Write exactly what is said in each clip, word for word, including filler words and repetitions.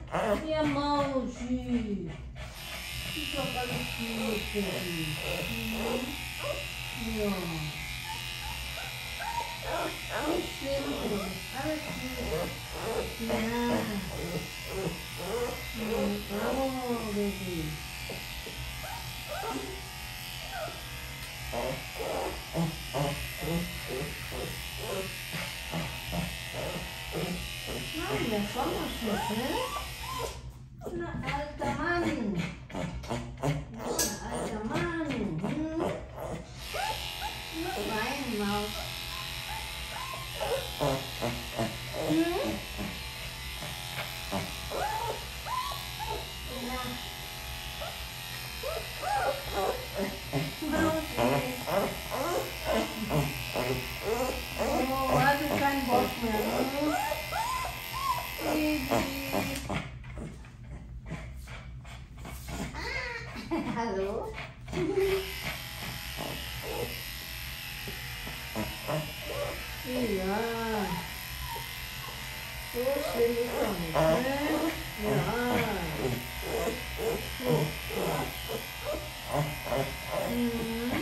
Ja, Mausi. Ist doch alles gut für dich. Ja. Nicht schlimm, alles gut. Ja. Oh, Baby. Nein, der Sommerschlüssel. Ein alter Mann. Das ist ein alter Mann. Hm? Nein, Maus. Hm? Ja. Mausi. Oh, hatte keinen Bock mehr. Hm? Hallo? Ja. So schlimm ist doch nicht, ne? Ja. Mhm.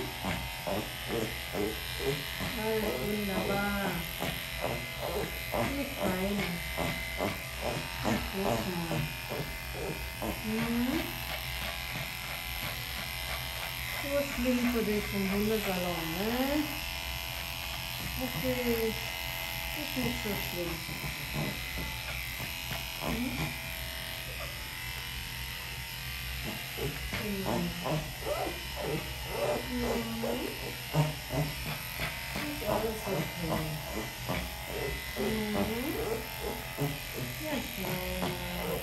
Alles wunderbar. Nicht weinen. Nicht weinen. Mhm. So schlimm für dich vom Hundesalon, ne? Okay, ist nicht so schlimm. Hm? Mhm. Ist alles okay. Mhm. Ja, Kleiner.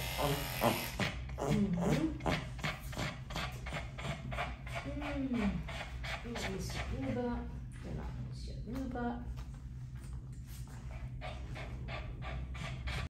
Mhm. Mhm. Ein bisschen rüber. Genau, ein bisschen rüber.